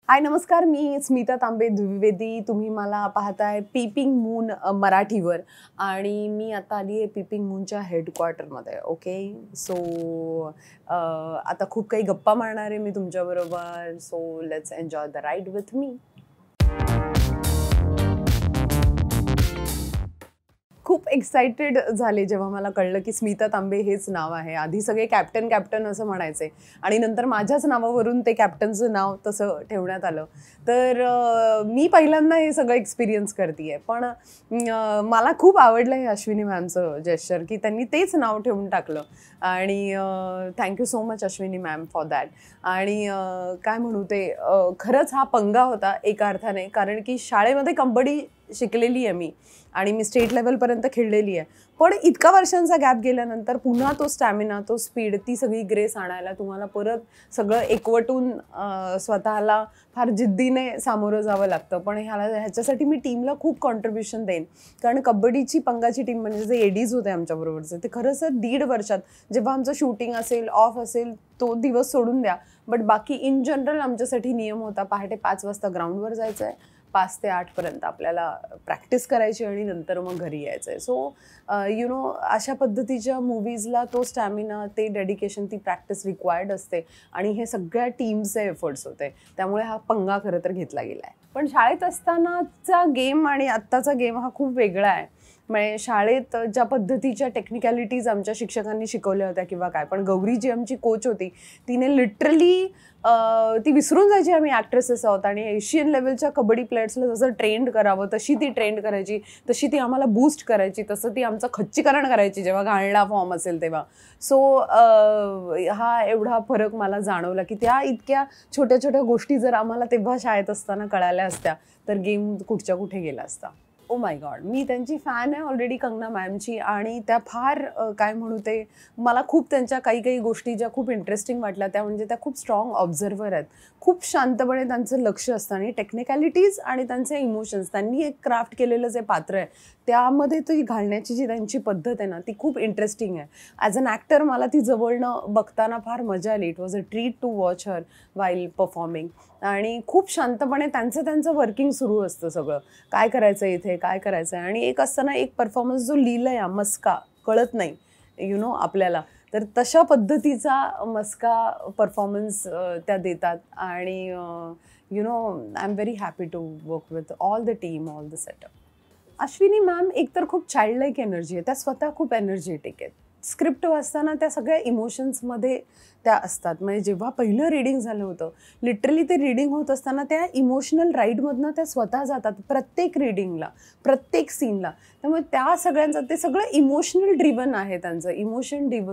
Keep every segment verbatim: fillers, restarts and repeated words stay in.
हाय नमस्कार, मी स्मिता तांबे द्विवेदी. तुम्ही मला पाहताय पीपिंग मून मराठीवर आणि मी आता आली आहे पीपिंग मूनच्या हेडक्वार्टरमध्ये. ओके, सो आता खूप काही गप्पा मारणार आहे मी तुमच्याबरोबर. So let's enjoy the ride with me. खूप एक्साइटेड झाले जेव्हा मला कळलं की स्मिता तांबे हेच नाव आहे. आधी सगळे कॅप्टन कॅप्टन असं म्हणायचे आणि नंतर माझ्याच नावावरून ते कॅप्टनचं नाव तसं ठेवण्यात आलं. तर मी पहिल्यांदा हे सगळं एक्सपिरियन्स करते. पण मला खूप आवडलं हे अश्विनी मॅमचं जेस्चर की त्यांनी तेच नाव ठेवून टाकलं. आणि thank you so much Ashwini ma'am for that. आणि काय म्हणू ते खरंच हा पंगा होता एका अर्थाने, कारण की शाळेमध्ये कबड्डी शिकलेली आहे मी आणि मी स्टेट लेवलपर्यंत खेळलेली आहे. पण इतका वर्षांचा गॅप गेल्यानंतर पुन्हा तो स्टॅमिना, तो स्पीड, ती सगळी ग्रेस आणायला तुम्हाला परत सगळं एकवटून स्वतःला फार जिद्दीने सामोरं जावं लागतं. पण ह्याला ह्याच्यासाठी मी टीमला खूप कॉन्ट्रीब्युशन देईन, कारण कबड्डीची पंगाची टीम म्हणजे जे एडीज होते आमच्याबरोबरचे ते खरंच दीड वर्षात जेव्हा आमचं शूटिंग असेल, ऑफ असेल, तो दिवस सोडून द्या, बट बाकी इन जनरल आमच्यासाठी नियम होता पहाटे पाच वाजता ग्राउंडवर जायचं आहे, पाच ते आठपर्यंत आपल्याला प्रॅक्टिस करायची आणि नंतर मग घरी यायचं आहे. सो यु नो अशा पद्धतीच्या मूवीजला तो स्टॅमिना, ते डेडिकेशन, ती प्रॅक्टिस रिक्वायर्ड असते आणि हे सगळ्या टीमचे एफर्ट्स होते. त्यामुळे हा पंगा खरं तर घेतला गेला आहे. पण शाळेत असतानाचा गेम आणि आत्ताचा गेम हा खूप वेगळा आहे. म्हणजे शाळेत ज्या पद्धतीच्या टेक्निकॅलिटीज आमच्या शिक्षकांनी शिकवल्या होत्या किंवा काय, पण गौरी जी आमची कोच होती तिने लिटरली ती विसरून जायची आम्ही ॲक्ट्रेसेस आहोत आणि एशियन लेवलच्या कबड्डी प्लेयर्सला जसं ट्रेंड करावं तशी ती ट्रेंड करायची, तशी ती आम्हाला बूस्ट करायची, तसं ती आमचं खच्चीकरण करायची जेव्हा घालणा फॉर्म असेल तेव्हा. सो हा एवढा फरक मला जाणवला की त्या इतक्या छोट्या छोट्या गोष्टी जर आम्हाला तेव्हा शाळेत असताना कळाल्या असत्या तर गेम कुठच्या कुठे गेला असता. ओ माय गॉड, मी त्यांची फॅन आहे ऑलरेडी कंगना मॅमची आणि त्या फार काय म्हणू ते मला खूप त्यांच्या काही काही गोष्टी ज्या खूप इंटरेस्टिंग वाटल्या त्या म्हणजे त्या खूप स्ट्रॉंग ऑब्झर्वर आहेत. खूप शांतपणे त्यांचं लक्ष असतं आणि टेक्निकॅलिटीज आणि त्यांचे इमोशन्स, त्यांनी एक क्राफ्ट केलेलं जे पात्र आहे त्यामध्ये ती घालण्याची जी त्यांची पद्धत आहे ना ती खूप इंटरेस्टिंग आहे. ॲज अन ॲक्टर मला ती जवळनं बघताना फार मजा आली. It was a treat to watch her while performing. आणि खूप शांतपणे त्यांचं त्यांचं वर्किंग सुरू असतं, सगळं काय करायचं इथे, काय करायचं आहे. आणि एक असताना एक परफॉर्मन्स जो लिहिलं आहे मस्का कळत नाही यु नो आपल्याला, तर तशा पद्धतीचा मस्का परफॉर्मन्स त्या देतात. आणि you know I am very happy to work with all the team, all the setup. Ashwini ma'am एकतर खूप चाइल्डलाईक एनर्जी आहे, त्या स्वतः खूप एनर्जेटिक आहेत. स्क्रिप्ट वाचताना त्या सगळ्या इमोशन्समध्ये त्या असतात. म्हणजे जेव्हा पहिलं रीडिंग झालं होतं लिटरली ते रीडिंग होत असताना त्या इमोशनल राईडमधनं त्या स्वतः जातात प्रत्येक रीडिंगला, प्रत्येक सीनला. त्यामुळे त्या सगळ्यांचं ते सगळं इमोशनल ड्रिवन आहे, त्यांचं इमोशन डिव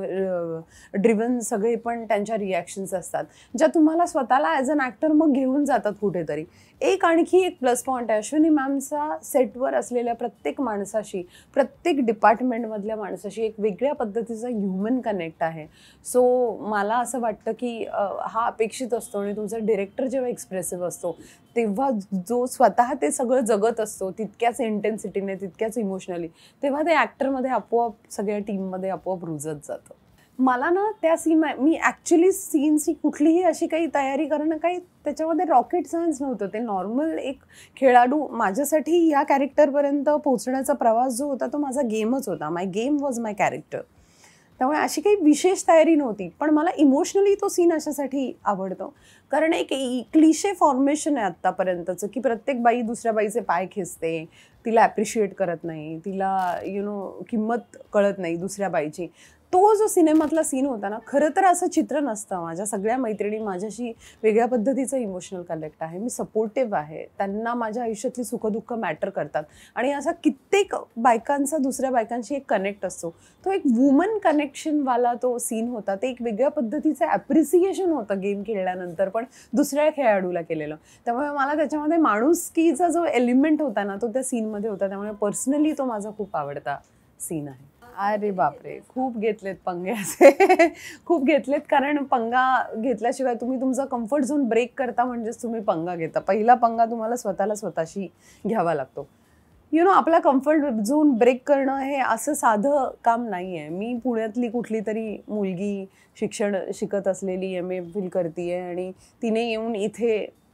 ड्रिवन सगळे पण त्यांच्या रिॲक्शन्स असतात ज्या तुम्हाला स्वतःला ॲज अन ॲक्टर मग घेऊन जातात कुठेतरी. एक आणखी एक प्लस पॉईंट आहे अश्विनी मॅमचा सेटवर असलेल्या प्रत्येक माणसाशी, प्रत्येक डिपार्टमेंटमधल्या माणसाशी एक वेगळ्या पद्धतीचा ह्युमन कनेक्ट आहे. सो मला असं वाटतं की हा अपेक्षित असतो आणि तुमचा डिरेक्टर जेव्हा एक्सप्रेसिव्ह असतो तेव्हा जो स्वतः ते सगळं जगत असतो तितक्याच इंटेन्सिटीने, तितक्याच इमोशनली, तेव्हा ते ॲक्टरमध्ये आपोआप सगळ्या टीममध्ये आपोआप रुजत जातं. मला ना त्या सीन मी ॲक्च्युली सीन्सची कुठलीही अशी काही तयारी करणं काही त्याच्यामध्ये रॉकेट सायन्स नव्हतं. ते नॉर्मल एक खेळाडू माझ्यासाठी या कॅरेक्टरपर्यंत पोहोचण्याचा प्रवास जो होता तो माझा गेमच होता. My game was my character. त्यामुळे अशी काही विशेष तयारी नव्हती. पण मला इमोशनली तो सीन अशासाठी आवडतो कारण एक क्लिशे फॉर्मेशन आहे आत्तापर्यंतचं की प्रत्येक बाई दुसऱ्या बाईचे पाय खेचते, तिला ॲप्रिशिएट करत नाही, तिला यु नो किंमत कळत नाही दुसऱ्या बाईची. तो जो सिनेमातला सीन होता ना, खरं तर असं चित्र नसतं. माझ्या सगळ्या मैत्रिणी माझ्याशी वेगळ्या पद्धतीचं इमोशनल कनेक्ट आहे, मी सपोर्टिव्ह आहे, त्यांना माझ्या आयुष्यातली सुखदुःख मॅटर करतात आणि असा कित्येक बायकांचा दुसऱ्या बायकांशी एक कनेक्ट असतो. तो एक वुमन कनेक्शनवाला तो सीन होता. ते एक वेगळ्या पद्धतीचं ॲप्रिसिएशन होतं गेम खेळल्यानंतर पण दुसऱ्या खेळाडूला केलेलं. त्यामुळे मला त्याच्यामध्ये माणुसकीचा जो एलिमेंट होता ना तो त्या सीनमध्ये होता. त्यामुळे पर्सनली तो माझा खूप आवडता सीन आहे. अरे बापरे, खूप घेतलेत पंगे असे खूप घेतलेत, कारण पंगा घेतल्याशिवाय तुम्ही तुमचा कम्फर्ट झोन ब्रेक करता म्हणजेच तुम्ही पंगा घेता. पहिला पंगा तुम्हाला स्वतःला स्वतःशी घ्यावा लागतो. यु नो आपला कम्फर्ट झोन ब्रेक करणं हे असं साधं काम नाही आहे. मी पुण्यातली कुठली तरी मुलगी शिक्षण शिकत असलेली एम ए फिल करते आहे आणि तिने येऊन इथे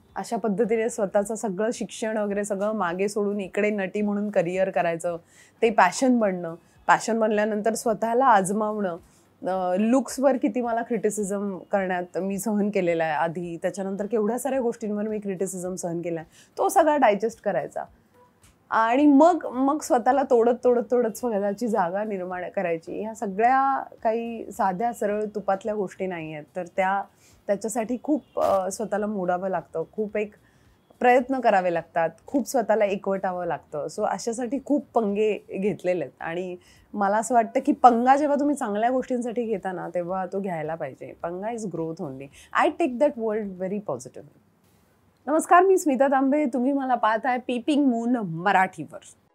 अशा पद्धतीने स्वतःचं सगळं शिक्षण वगैरे सगळं मागे सोडून इकडे नटी म्हणून करिअर करायचं, ते पॅशन बनणं. पॅशन बनल्यानंतर स्वतःला आजमावणं. लुक्सवर किती मला क्रिटिसिझम करण्यात मी सहन केलेलं आहे आधी. त्याच्यानंतर केवढ्या साऱ्या गोष्टींवर मी क्रिटिसिझम सहन केला आहे. तो सगळा डायजेस्ट करायचा आणि मग मग स्वतःला तोडत तोडत तोडत स्वतःची जागा निर्माण करायची. ह्या सगळ्या काही साध्या सरळ तुपातल्या गोष्टी नाही आहेत. तर त्या त्याच्यासाठी खूप अ, स्वतःला मोडावं लागतं. खूप एक प्रयत्न करावे लागतात. खूप स्वतःला एकवटावं लागतं. सो अशासाठी खूप पंगे घेतलेले आहेत आणि मला असं वाटतं, की पंगा जेव्हा तुम्ही चांगल्या गोष्टींसाठी घेता ना, तेव्हा तो घ्यायला पाहिजे. Panga is growth only. I take that world very positively. नमस्कार, मी स्मिता तांबे. तुम्ही मला पाहताय पीपिंग मून मराठीवर.